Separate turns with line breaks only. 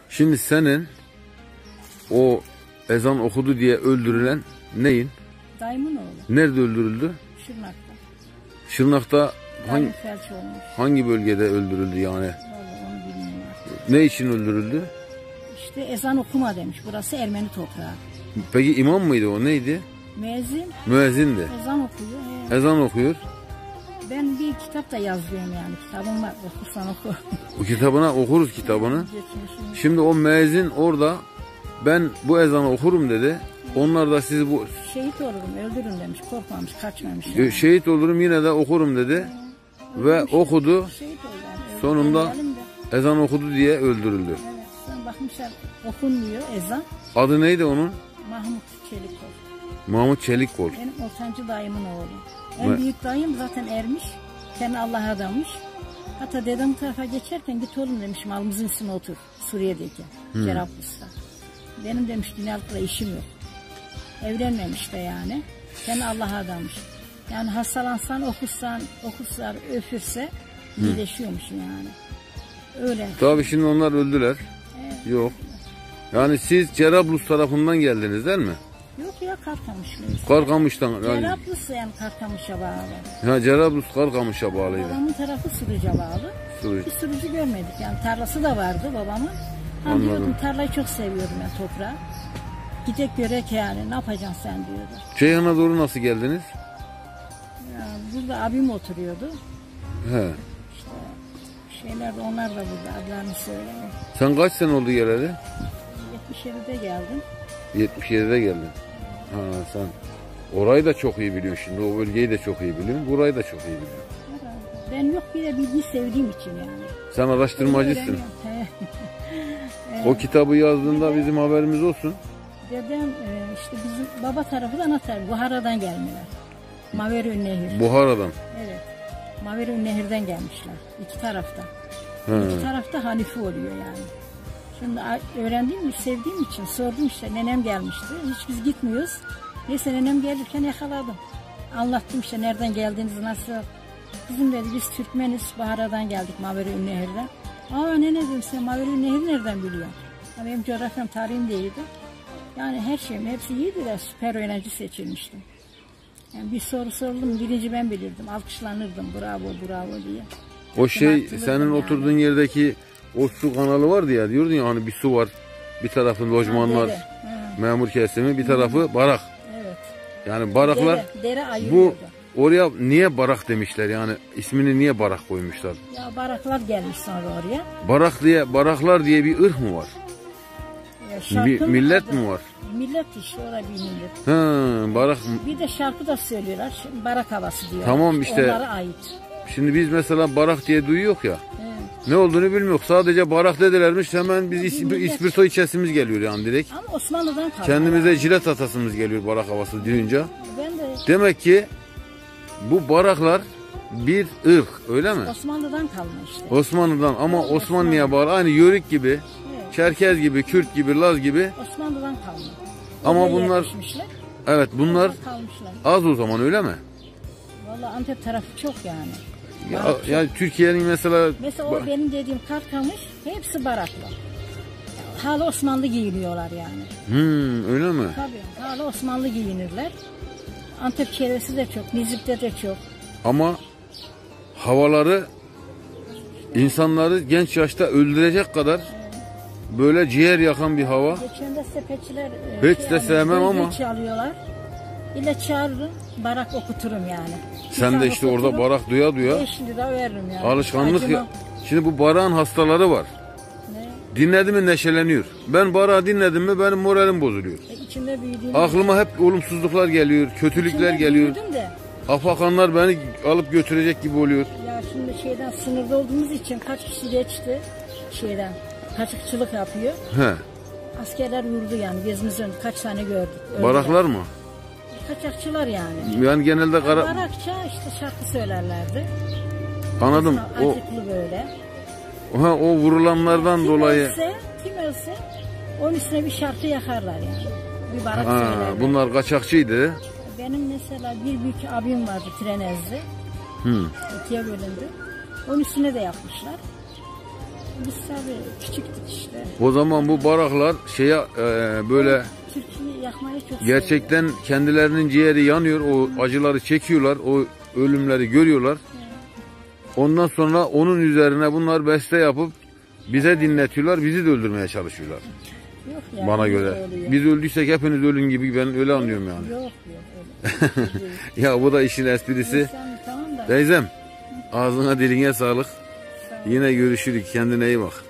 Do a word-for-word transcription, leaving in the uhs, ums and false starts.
Şimdi senin o ezan okudu diye öldürülen neyin?
Dayımın oğlu.
Nerede öldürüldü?
Şırnak'ta.
Şırnak'ta hangi,
felç olmuş.
hangi bölgede öldürüldü yani?
Vallahi onu bilmiyorum artık.
Ne için öldürüldü?
İşte ezan okuma demiş. Burası Ermeni toprağı.
Peki imam mıydı o, neydi?
Müezzin.
Müezzindi.
Ezan okuyor. He.
Ezan okuyor.
Ben bir kitap da yazıyorum yani. Kitabım var. Okursan oku.
O kitabına okuruz kitabını. Şimdi o müezzin orada ben bu ezanı okurum dedi. Onlar da sizi bu...
Şehit olurum, öldürün demiş. Korkmamış, kaçmamış. Yani.
Şehit olurum yine de okurum dedi. He. Ve okudu.
Şehit oldu yani.
Sonunda ezan okudu diye öldürüldü.
Evet. Sonra bakmışlar okunmuyor ezan.
Adı neydi onun?
Mahmut Çelikkol.
Mahmut Çelikkol.
Benim ortancı dayımın oğlu. En Ve... büyük dayım zaten ermiş. Kendi Allah'a adamış. Hatta dedem bu tarafa geçerken git oğlum demiş, malımızın üstüne otur. Suriye'deki. Hmm. Cerablus'ta. Benim demiş dünyalıkla işim yok. Evlenmemiş de yani. Kendi Allah'a adamış. Yani hastalansan, okursan, okursan, öpürse iyileşiyormuş yani. Öyle.
Tabii şimdi onlar öldüler.
Evet.
Yok. Yani siz Cerablus tarafından geldiniz değil mi?
Yok ya, Karkamışlıyız.
Karkamış'tan. Yani...
Cerablus yani Karkamış'a bağlı.
Ha, Cerablus Karkamış'a bağlıydı.
Babamın tarafı Suruç'a bağlı.
Suruç.
Bir Suruç'u görmedik yani, tarlası da vardı babamın. Ben diyordum tarlayı çok seviyordum yani, toprağı. Gidek görek yani, ne yapacaksın sen diyordu.
Ceyhan'a doğru nasıl geldiniz?
Ya, burada abim oturuyordu.
He.
İşte şeyler de, onlar da burada, adlarını söylemiyor.
Sen kaç sene oldu geleli?
yetmiş yedide geldim.
yetmiş yedide geldin. Ha, sen orayı da çok iyi biliyorsun şimdi, o bölgeyi de çok iyi biliyorsun, burayı da çok iyi biliyorsun.
Ben yok, bir de bilgi sevdiğim için yani.
Sen araştırmacısın. O kitabı yazdığında bizim haberimiz olsun.
Dedem işte bizim baba tarafı da Anahtar, Buhara'dan gelmeler. Maverü Nehir.
Buhara'dan.
Evet. Maverü Nehir'den gelmişler. İki tarafta.
He.
İki tarafta Hanifi oluyor yani. Şimdi öğrendiğim, sevdiğim için sordum işte, nenem gelmişti. Hiç biz gitmiyoruz. Neyse nenem gelirken yakaladım. Anlattım işte nereden geldiğinizi, nasıl. Bizim dedi biz Türkmeniz, Buhara'dan geldik Maverü Nehir'den. Aa ne ne dedim, sen Maverü Nehir'i nereden biliyorsun? Benim coğrafyam, tarihim değildi. Yani her şeyim, hepsi iyiydi de süper öğrenci seçilmiştim. Yani bir soru soruldu, birinci ben bilirdim, alkışlanırdım, bravo bravo diye.
O şey, senin yani oturduğun yerdeki o su kanalı vardı ya, diyordun ya hani bir su var, bir tarafı lojmanlar, memur kesimi, bir tarafı Hı. barak.
Evet.
Yani baraklar,
dere, dere
bu oraya niye barak demişler yani, ismini niye barak koymuşlar?
Ya baraklar gelmiş sonra oraya.
Barak diye, baraklar diye bir ırk mı var? Bir millet
adı,
mi var?
Millet işte, orada bir millet.
Ha, barak.
Bir de şarkı da söylüyorlar. Şimdi barak havası diyor.
Tamam işte.
Onlara ait.
Şimdi biz mesela barak diye duyuyor ya.
Evet.
Ne olduğunu bilmiyoruz. Sadece barak dedilermiş, hemen biz is ispirto içesimiz geliyor yani direkt.
Ama Osmanlı'dan kaldı.
Kendimize jilet atasımız geliyor barak havası duyunca.
Ben de.
Demek ki bu baraklar bir ırk, öyle mi?
Osmanlı'dan kalma işte.
Osmanlı'dan ama Osmanlı'ya Osmanlı. bağlı. Aynı Yörük gibi, evet. Çerkez gibi, Kürt gibi, Laz gibi.
Osmanlı'dan kalma.
Ama Oraya bunlar, evet bunlar az o zaman, öyle mi?
Vallahi Antep tarafı çok yani.
Ya, yani Türkiye'nin mesela...
Mesela o benim dediğim Karkamış, hepsi baraklı. Hala Osmanlı giyiniyorlar yani.
Hmm, öyle mi?
Tabii, hala Osmanlı giyinirler. Antep çevresi de çok, Nizip'te de çok.
Ama havaları insanları genç yaşta öldürecek kadar böyle ciğer yakan bir hava.
Geçen de sepeçiler
hiç şey de sevmem ama
çalıyorlar. İle çağırırım, barak okuturum yani.
Sen Güzel de işte orada barak duya duya
beş lira veririm yani.
Alışkanlık ya. Şimdi bu barağın hastaları var. Ne? Dinledi mi neşeleniyor. Ben barağı dinledim mi benim moralim bozuluyor. E,
içinde büyüdüğüm
Aklıma hep olumsuzluklar geliyor, kötülükler
içinde
geliyor.
De.
Afakanlar beni alıp götürecek gibi oluyor.
Ya şimdi şeyden, sınırda olduğumuz için kaç kişi geçti şeyden, kaçakçılık yapıyor.
He.
Askerler vurdu yani, gözümüzün kaç tane gördük. Öldüler.
Baraklar mı?
Kaçakçılar yani.
Yani genelde kara...
Barakça işte şarkı söylerlerdi.
Anladım.
O acıklı böyle.
Ha, o vurulanlardan
kim
dolayı.
Ölse, kim ölse onun üstüne bir şarkı yakarlar yani. Bir barak
ha,
söylerler.
Bunlar kaçakçıydı.
Benim mesela bir büyük abim vardı, Trenezli.
Hmm.
İkiye bölündü. Onun üstüne de yapmışlar. Biz tabii küçüktük işte.
O zaman bu baraklar şeye e, böyle
Türkiye'yi yakmayı çok
gerçekten kendilerinin ciğeri yanıyor. O acıları çekiyorlar. O ölümleri görüyorlar. Ondan sonra onun üzerine bunlar beste yapıp bize dinletiyorlar. Bizi de öldürmeye çalışıyorlar.
Yok yani,
Bana göre.
oluyor.
Biz öldüysek hepiniz ölün gibi, ben öyle anlıyorum yani.
Yok yok öyle.
Ya bu da işin esprisi.
Sen, tamam da.
Teyzem, ağzına diline sağlık.
Sağ ol.
Yine görüşürük. Kendine iyi bak.